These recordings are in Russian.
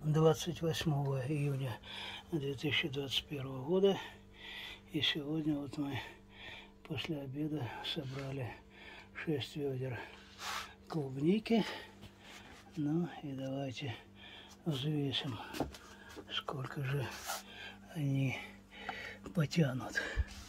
28 июня 2021 года. И сегодня вот мы после обеда собрали 6 ведер клубники. Ну и давайте взвесим, сколько же они потянут.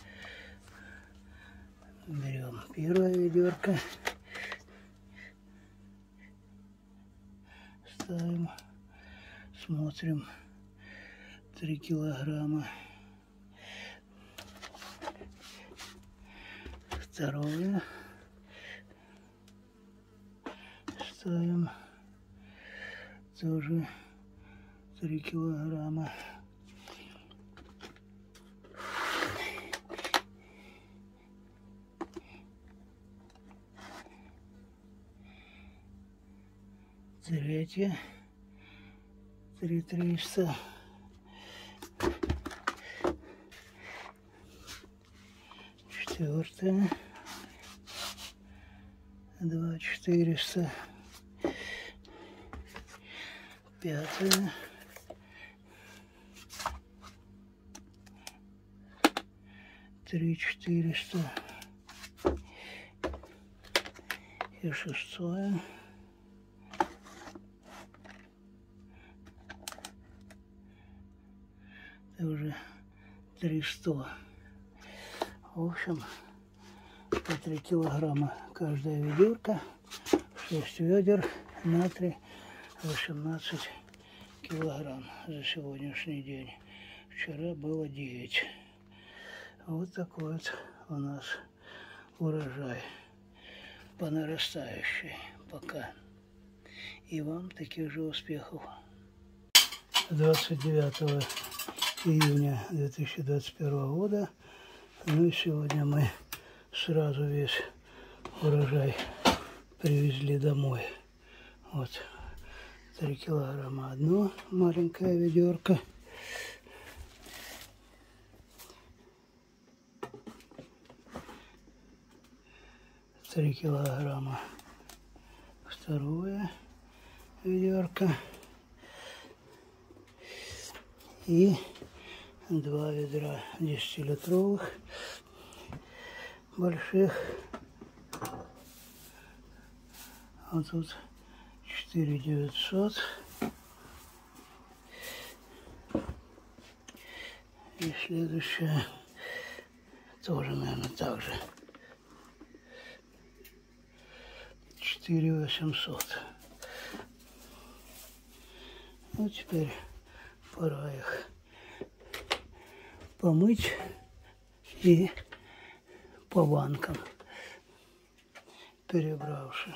Берем первое ведерко, ставим, смотрим, 3 килограмма. Второе ставим, тоже 3 килограмма. Третье 3300. Четвертое 2400. Пятое 3400. И шестое это уже 300. В общем, по 3 килограмма каждая ведерко, 6 ведер на 3, 18 килограмм за сегодняшний день. Вчера было 9. Вот такой вот у нас урожай по нарастающей пока. И вам таких же успехов. 29 июня 2021 года. Ну и сегодня мы сразу весь урожай привезли домой. Вот 3 килограмма одно маленькое ведерко. Три килограмма второе ведерко. И 2 ведра 10-литровых больших. Вот тут 4900. И следующее тоже, наверное, так же. 4800. Ну, теперь пора их помыть и по банкам перебравши.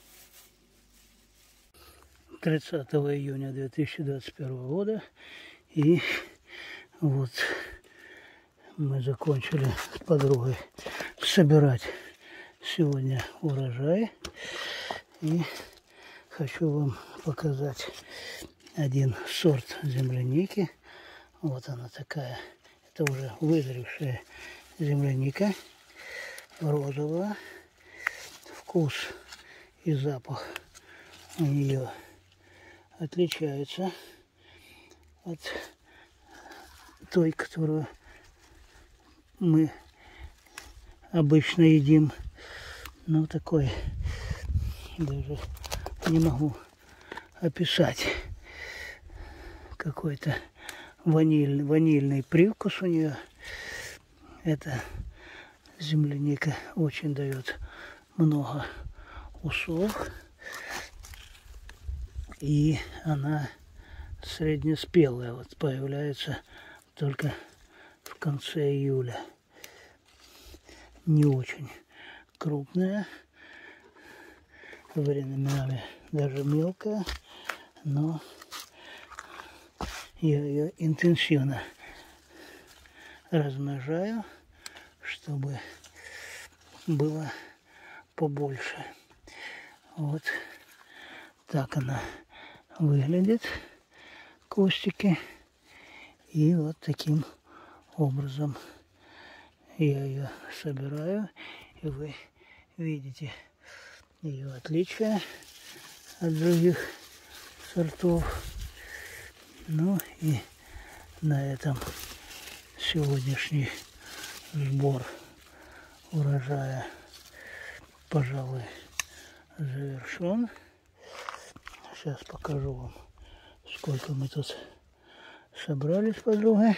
30 июня 2021 года. И вот мы закончили с подругой собирать сегодня урожай. И хочу вам показать один сорт земляники. Вот она такая. Это уже вызревшая земляника. Розовая. Вкус и запах у нее отличаются от той, которую мы обычно едим. Ну, такой даже не могу описать. Какой-то ванильный привкус у нее. Эта земляника очень дает много усов. И она среднеспелая. Вот появляется только в конце июля. Не очень крупная. Временами даже мелкая. Но я ее интенсивно размножаю, чтобы было побольше. Вот так она выглядит, кустики. И вот таким образом я ее собираю. И вы видите ее отличие от других сортов. Ну и на этом сегодняшний сбор урожая, пожалуй, завершен. Сейчас покажу вам, сколько мы тут собрали с подругой.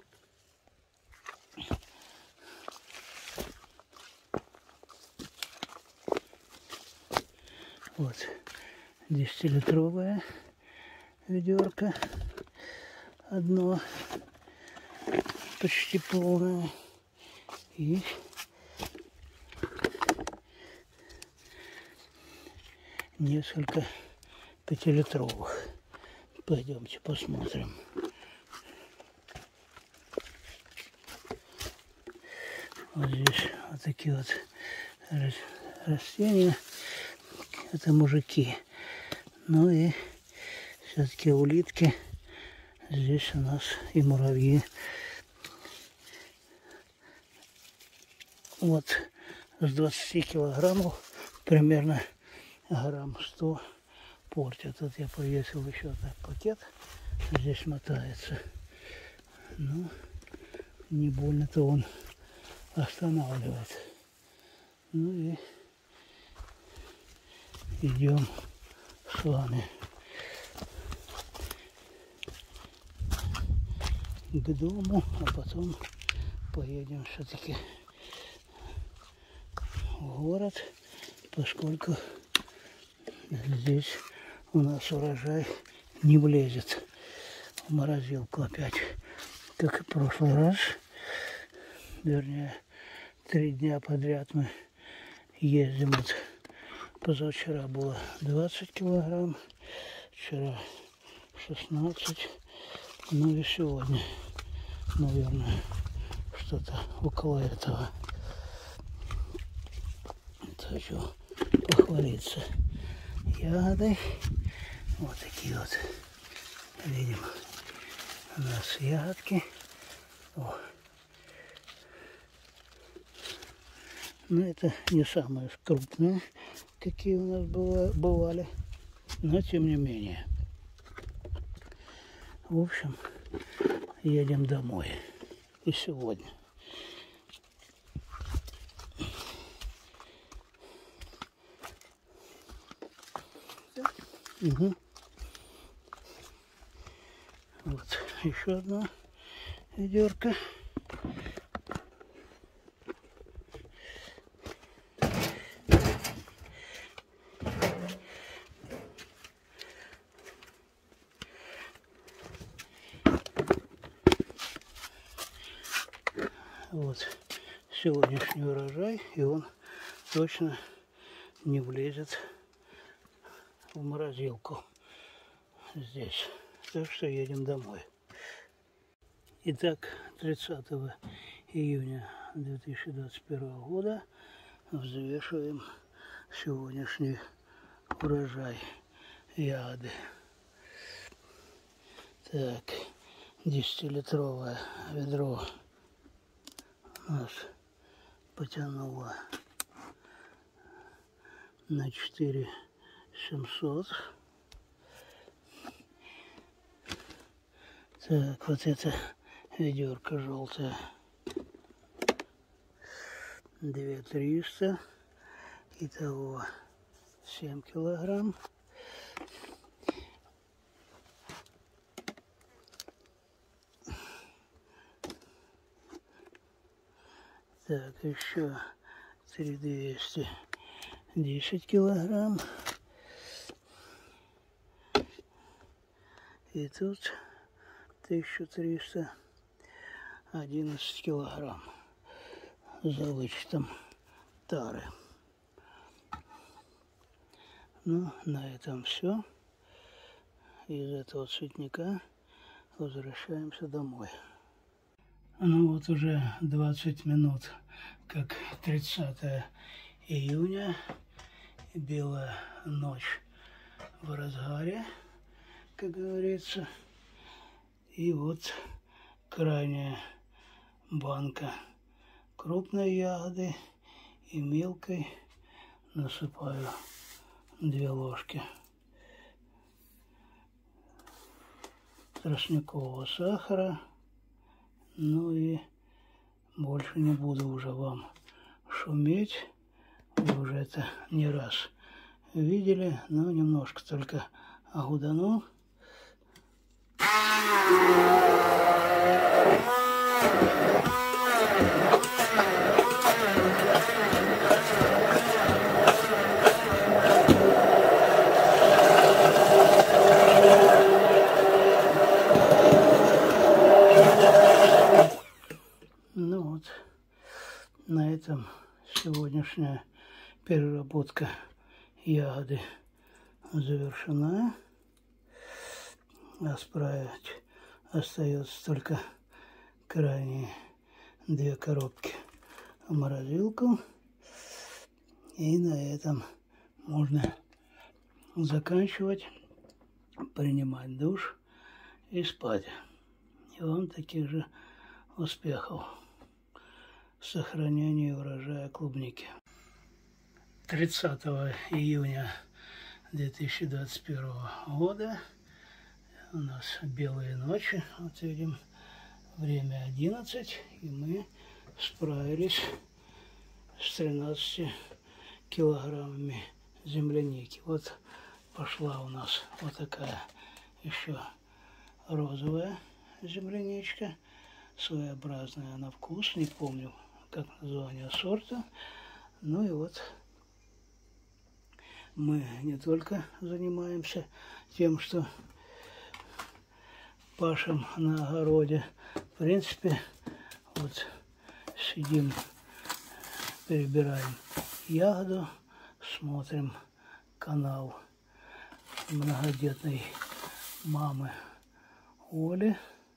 Вот 10-литровое ведерко, одно почти полное, и несколько 5-литровых. Пойдемте посмотрим. Вот здесь вот такие вот растения. Это мужики. Ну и все-таки улитки. Здесь у нас и муравьи. Вот с 20 килограммов примерно грамм 100 портят. Тут я повесил еще так пакет. Здесь мотается. Ну, не больно-то он останавливает. Ну и идем с вами к дому, а потом поедем все-таки в город, поскольку здесь у нас урожай не влезет в морозилку опять, как и в прошлый раз. Вернее, 3 дня подряд мы ездим. Вот позавчера было 20 килограмм, вчера 16, ну и сегодня, наверное, что-то около этого. Хочу похвалиться ягодой. Вот такие вот, видим, у нас ягодки. О. Но это не самые крупные, какие у нас бывали, но тем не менее. В общем, едем домой. И сегодня. Угу. Вот еще одно ведерко. Вот сегодняшний урожай, и он точно не влезет в морозилку здесь. Так что едем домой. Итак, 30 июня 2021 года взвешиваем сегодняшний урожай ягоды. Так, 10-литровое ведро у нас потянуло на 4700. Так, вот это ведерко желтое 2300. Итого 7 килограмм. Так, еще 3200, 10 килограмм. И тут 1300, 11 килограмм за вычетом тары. Ну, на этом все. Из этого цветника возвращаемся домой. Ну вот уже 20 минут, как 30 июня, белая ночь в разгаре, как говорится. И вот крайняя банка крупной ягоды, и мелкой насыпаю 2 ложки. тростникового сахара. Ну и больше не буду уже вам шуметь. Вы уже это не раз видели, но немножко только огудану. Ну вот, на этом сегодняшняя переработка ягоды завершена. Отправить остается только крайние 2 коробки в морозилку. И на этом можно заканчивать, принимать душ и спать. И вам таких же успехов в сохранении урожая клубники. 30 июня 2021 года у нас белые ночи. Вот видим, время 11, и мы справились с 13 килограммами земляники. Вот пошла у нас вот такая еще розовая земляничка, своеобразная на вкус, не помню как название сорта. Ну и вот мы не только занимаемся тем, что пашем на огороде, в принципе, вот сидим, перебираем ягоду, смотрим канал многодетной мамы Оли,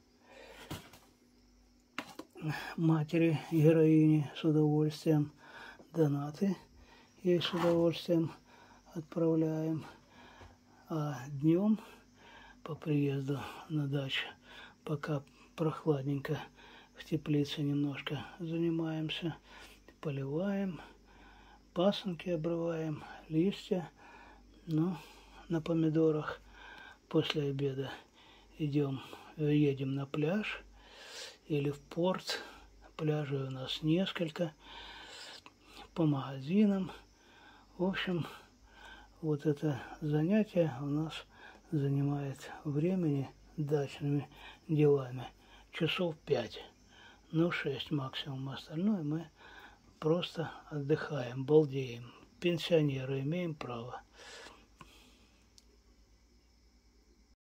матери героини, с удовольствием донаты ей с удовольствием отправляем. А днем по приезду на дачу, пока прохладненько в теплице, немножко занимаемся, поливаем, пасынки обрываем, листья. Ну, на помидорах после обеда едем на пляж или в порт. Пляжей у нас несколько, по магазинам. В общем, вот это занятие у нас занимает времени дачными делами часов 5, ну 6 максимум. Остальное мы просто отдыхаем, балдеем. Пенсионеры, имеем право.